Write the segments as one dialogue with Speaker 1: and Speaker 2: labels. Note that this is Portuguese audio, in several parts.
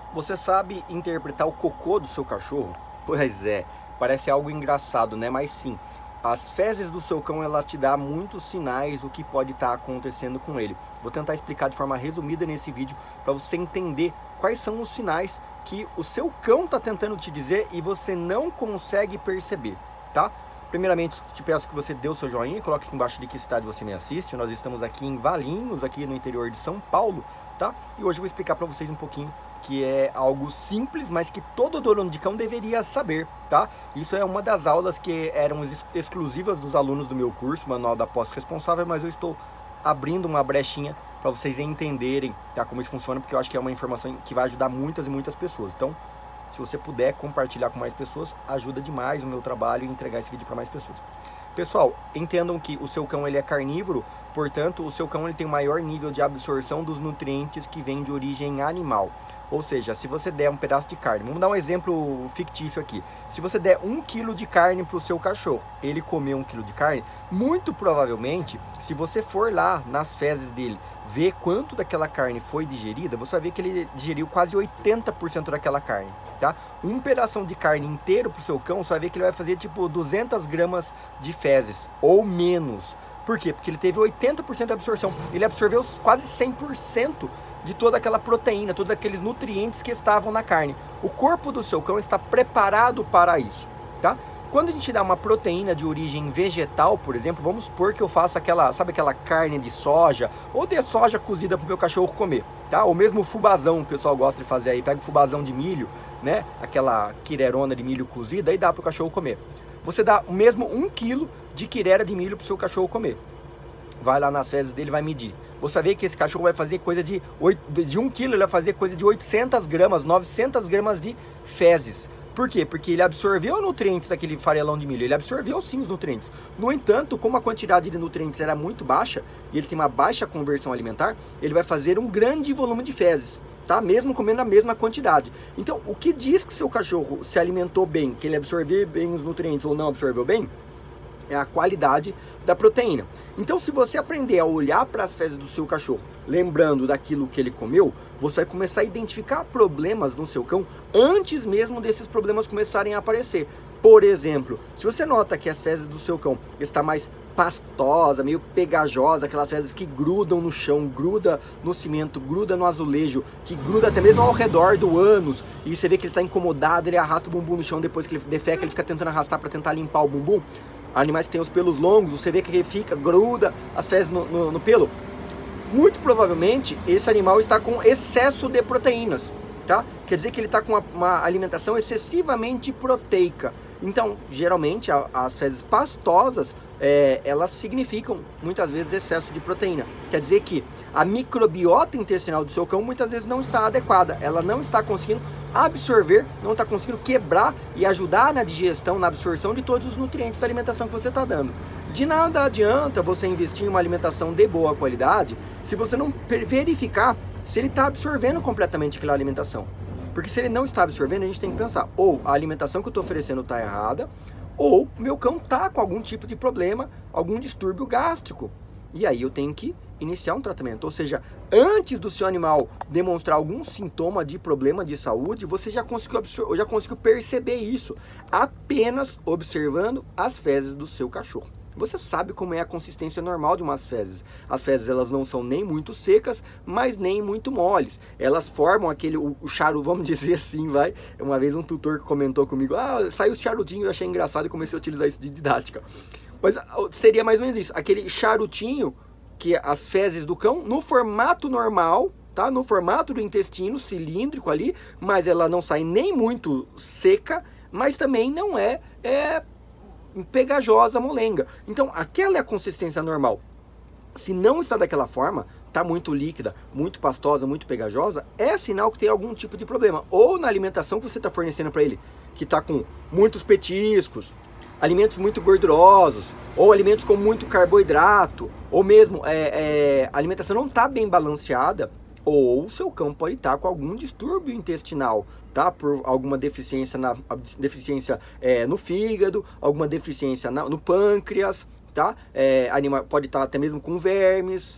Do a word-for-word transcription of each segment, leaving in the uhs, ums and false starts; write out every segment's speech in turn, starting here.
Speaker 1: Você sabe interpretar o cocô do seu cachorro? Pois é, parece algo engraçado, né? Mas sim, as fezes do seu cão, ela te dá muitos sinais do que pode estar acontecendo com ele. Vou tentar explicar de forma resumida nesse vídeo para você entender quais são os sinais que o seu cão está tentando te dizer e você não consegue perceber, tá? Primeiramente, te peço que você dê o seu joinha e coloque aqui embaixo de que cidade você me assiste. Nós estamos aqui em Valinhos, aqui no interior de São Paulo, tá? E hoje eu vou explicar para vocês um pouquinho que é algo simples, mas que todo dono de cão deveria saber, tá? Isso é uma das aulas que eram ex exclusivas dos alunos do meu curso, Manual da Posse Responsável, mas eu estou abrindo uma brechinha para vocês entenderem, tá, como isso funciona, porque eu acho que é uma informação que vai ajudar muitas e muitas pessoas. Então, se você puder compartilhar com mais pessoas, ajuda demais o meu trabalho e entregar esse vídeo para mais pessoas. Pessoal, entendam que o seu cão ele é carnívoro, portanto, o seu cão ele tem o maior nível de absorção dos nutrientes que vem de origem animal. Ou seja, se você der um pedaço de carne, vamos dar um exemplo fictício aqui. Se você der um quilo de carne para o seu cachorro, ele comer um quilo de carne, muito provavelmente, se você for lá nas fezes dele, ver quanto daquela carne foi digerida, você vai ver que ele digeriu quase oitenta por cento daquela carne, tá? Um pedaço de carne inteiro para o seu cão, você vai ver que ele vai fazer tipo duzentas gramas de fezes, ou menos. Por quê? Porque ele teve oitenta por cento de absorção, ele absorveu quase cem por cento de toda aquela proteína, todos aqueles nutrientes que estavam na carne. O corpo do seu cão está preparado para isso, tá? Quando a gente dá uma proteína de origem vegetal, por exemplo, vamos supor que eu faça aquela, sabe aquela carne de soja, ou de soja cozida para o meu cachorro comer, tá? Ou mesmo o fubazão, o pessoal gosta de fazer aí, pega o fubazão de milho, né? Aquela quirerona de milho cozida, e dá para o cachorro comer. Você dá o mesmo um quilo de quirera de milho para o seu cachorro comer. Vai lá nas fezes dele, vai medir. Você vai ver que esse cachorro vai fazer coisa de, de um quilo, ele vai fazer coisa de oitocentas gramas, novecentas gramas de fezes. Por quê? Porque ele absorveu nutrientes daquele farelão de milho, ele absorveu sim os nutrientes. No entanto, como a quantidade de nutrientes era muito baixa, e ele tem uma baixa conversão alimentar, ele vai fazer um grande volume de fezes, tá? Mesmo comendo a mesma quantidade. Então, o que diz que seu cachorro se alimentou bem, que ele absorveu bem os nutrientes ou não absorveu bem, é a qualidade da proteína. Então, se você aprender a olhar para as fezes do seu cachorro, lembrando daquilo que ele comeu, você vai começar a identificar problemas no seu cão antes mesmo desses problemas começarem a aparecer. Por exemplo, se você nota que as fezes do seu cão está mais pastosa, meio pegajosa, aquelas fezes que grudam no chão, gruda no cimento, gruda no azulejo, que gruda até mesmo ao redor do ânus, e você vê que ele está incomodado, ele arrasta o bumbum no chão, depois que ele defeca, ele fica tentando arrastar para tentar limpar o bumbum. Animais que têm os pelos longos, você vê que ele fica, gruda as fezes no, no, no pelo. Muito provavelmente esse animal está com excesso de proteínas, tá? Quer dizer que ele está com uma, uma alimentação excessivamente proteica. Então, geralmente, a, as fezes pastosas, é, elas significam, muitas vezes, excesso de proteína. Quer dizer que a microbiota intestinal do seu cão, muitas vezes, não está adequada. Ela não está conseguindo absorver, não está conseguindo quebrar e ajudar na digestão, na absorção de todos os nutrientes da alimentação que você está dando. De nada adianta você investir em uma alimentação de boa qualidade se você não verificar se ele está absorvendo completamente aquela alimentação. Porque se ele não está absorvendo, a gente tem que pensar, ou a alimentação que eu estou oferecendo está errada, ou o meu cão está com algum tipo de problema, algum distúrbio gástrico. E aí eu tenho que iniciar um tratamento. Ou seja, antes do seu animal demonstrar algum sintoma de problema de saúde, você já conseguiu, já conseguiu perceber isso apenas observando as fezes do seu cachorro. Você sabe como é a consistência normal de umas fezes. As fezes, elas não são nem muito secas, mas nem muito moles. Elas formam aquele, o, o charuto, vamos dizer assim, vai. Uma vez um tutor comentou comigo, ah, saiu os charutinhos, eu achei engraçado e comecei a utilizar isso de didática. Mas seria mais ou menos isso, aquele charutinho, que as fezes do cão, no formato normal, tá? No formato do intestino cilíndrico ali, mas ela não sai nem muito seca, mas também não é... é pegajosa, molenga. Então, aquela é a consistência normal. Se não está daquela forma, está muito líquida, muito pastosa, muito pegajosa, é sinal que tem algum tipo de problema. Ou na alimentação que você está fornecendo para ele, que está com muitos petiscos, alimentos muito gordurosos, ou alimentos com muito carboidrato, ou mesmo é, é, a alimentação não está bem balanceada, ou o seu cão pode estar com algum distúrbio intestinal, tá? Por alguma deficiência, na, deficiência é, no fígado, alguma deficiência na, no pâncreas, tá? É, anima, pode estar até mesmo com vermes,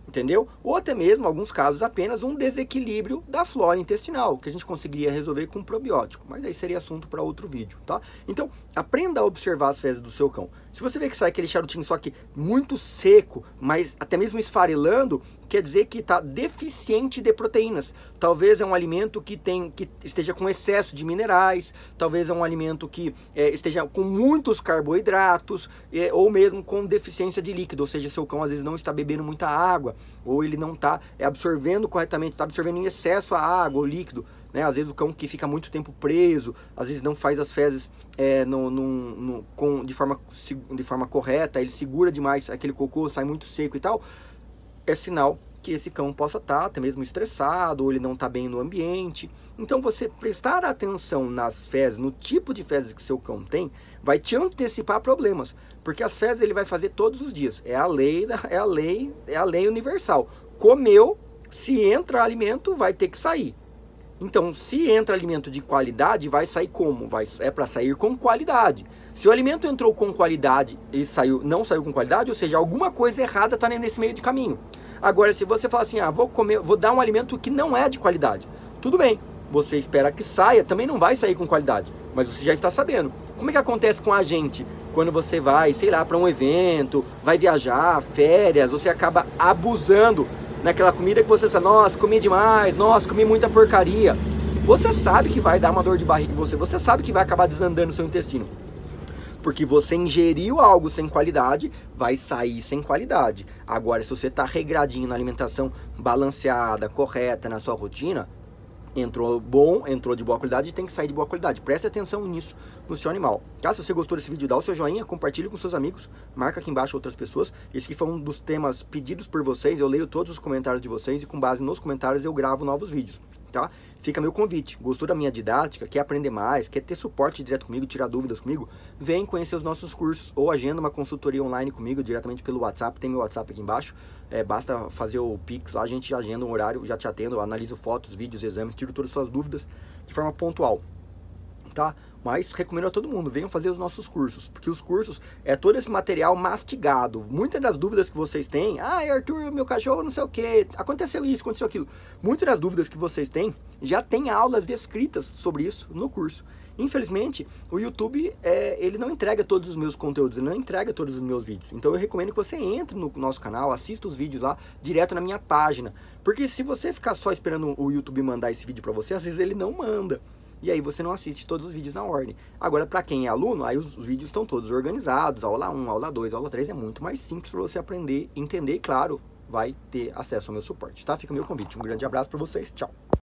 Speaker 1: entendeu? Ou até mesmo, em alguns casos, apenas um desequilíbrio da flora intestinal, que a gente conseguiria resolver com probiótico, mas aí seria assunto para outro vídeo, tá? Então, aprenda a observar as fezes do seu cão. Se você vê que sai aquele charutinho só que muito seco, mas até mesmo esfarelando, quer dizer que está deficiente de proteínas. Talvez é um alimento que, tem, que esteja com excesso de minerais, talvez é um alimento que é, esteja com muitos carboidratos, é, ou mesmo com deficiência de líquido, ou seja, seu cão às vezes não está bebendo muita água, ou ele não está é, absorvendo corretamente, está absorvendo em excesso a água, o líquido. Né? Às vezes o cão que fica muito tempo preso, às vezes não faz as fezes é, no, no, no, com, de, forma, de forma correta, ele segura demais aquele cocô, sai muito seco e tal, é sinal que esse cão possa estar até mesmo estressado, ou ele não está bem no ambiente. Então você prestar atenção nas fezes, no tipo de fezes que seu cão tem, vai te antecipar problemas, porque as fezes ele vai fazer todos os dias, é a lei, é a lei, é a lei universal. Comeu, se entra alimento, vai ter que sair. Então, se entra alimento de qualidade, vai sair como? Vai, é para sair com qualidade. Se o alimento entrou com qualidade e saiu, não saiu com qualidade, ou seja, alguma coisa errada está nesse meio de caminho. Agora, se você fala assim, ah, vou comer, vou dar um alimento que não é de qualidade, tudo bem. Você espera que saia, também não vai sair com qualidade, mas você já está sabendo. Como é que acontece com a gente quando você vai, sei lá, para um evento, vai viajar, férias, você acaba abusando naquela comida que você sabe, nossa, comi demais, nossa, comi muita porcaria. Você sabe que vai dar uma dor de barriga em você, você sabe que vai acabar desandando o seu intestino. Porque você ingeriu algo sem qualidade, vai sair sem qualidade. Agora, se você está regradinho na alimentação balanceada, correta, na sua rotina, entrou bom, entrou de boa qualidade e tem que sair de boa qualidade. Preste atenção nisso no seu animal. Tá? Se você gostou desse vídeo, dá o seu joinha, compartilhe com seus amigos, marca aqui embaixo outras pessoas. Esse aqui foi um dos temas pedidos por vocês, eu leio todos os comentários de vocês e com base nos comentários eu gravo novos vídeos. Tá? Fica meu convite. Gostou da minha didática? Quer aprender mais? Quer ter suporte direto comigo? Tirar dúvidas comigo? Vem conhecer os nossos cursos ou agenda uma consultoria online comigo diretamente pelo WhatsApp. Tem meu WhatsApp aqui embaixo. É, basta fazer o Pix lá, a gente agenda um horário, já te atendo, analiso fotos, vídeos, exames, tiro todas as suas dúvidas de forma pontual. Tá? Mas recomendo a todo mundo, venham fazer os nossos cursos, porque os cursos é todo esse material mastigado. Muitas das dúvidas que vocês têm, ah, Arthur, meu cachorro não sei o que, aconteceu isso, aconteceu aquilo. Muitas das dúvidas que vocês têm, já tem aulas descritas sobre isso no curso. Infelizmente, o YouTube, é, ele não entrega todos os meus conteúdos, ele não entrega todos os meus vídeos. Então eu recomendo que você entre no nosso canal, assista os vídeos lá, direto na minha página. Porque se você ficar só esperando o YouTube mandar esse vídeo pra você, às vezes ele não manda. E aí você não assiste todos os vídeos na ordem. Agora, para quem é aluno, aí os, os vídeos estão todos organizados. Aula um, aula dois, aula três é muito mais simples para você aprender, entender e, claro, vai ter acesso ao meu suporte, tá? Fica o meu convite. Um grande abraço para vocês. Tchau.